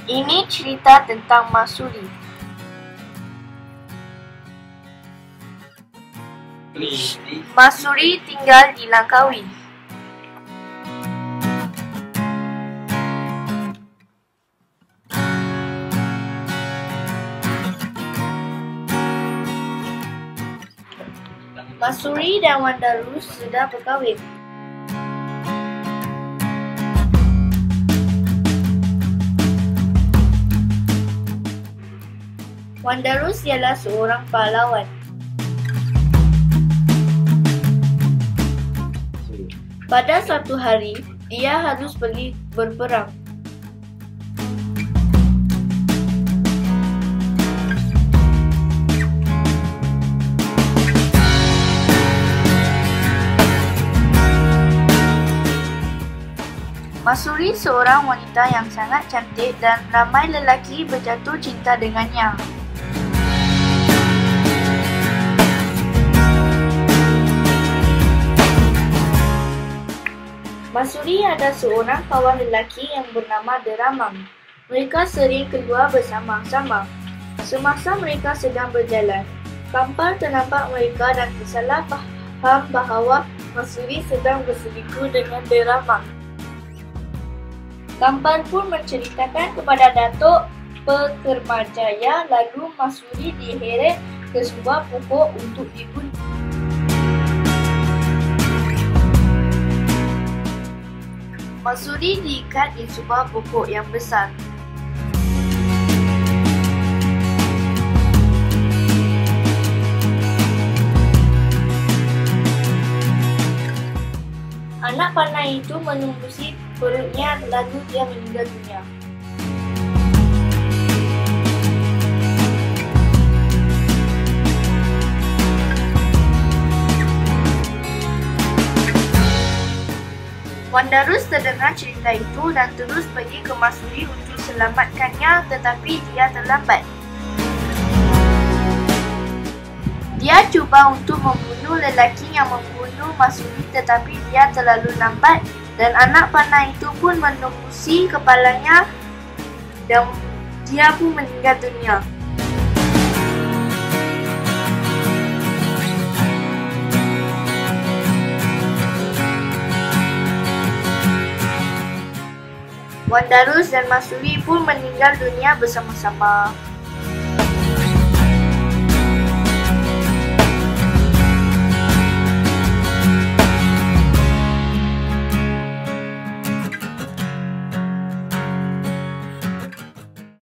Ini cerita tentang Masuri. Masuri tinggal di Langkawi. Masuri dan Wan Darus sudah berkahwin. Wan Darus ialah seorang pahlawan. Pada suatu hari, dia harus pergi berperang. Masuri seorang wanita yang sangat cantik dan ramai lelaki berjatuh cinta dengannya. Masuri ada seorang kawan lelaki yang bernama Deramang. Mereka sering keluar bersama-sama. Semasa mereka sedang berjalan, Kampar ternampak mereka dan tersalah faham bahawa Masuri sedang berselingkuh dengan Deramang. Kampar pun menceritakan kepada Datuk Pekermajaya, lalu Masuri diheret ke sebuah pokok untuk dibunuh. Masuri diikat di sebuah pokok yang besar. Anak panah itu menembusi perutnya lalu dia meninggal dunia. Wan Darus terdengar cerita itu dan terus pergi ke Masuri untuk selamatkannya, tetapi dia terlambat. Dia cuba untuk membunuh lelaki yang membunuh Masuri, tetapi dia terlalu lambat dan anak panah itu pun menembusi kepalanya dan dia pun meninggal dunia. Wan Darus dan Masuri pun meninggal dunia bersama-sama.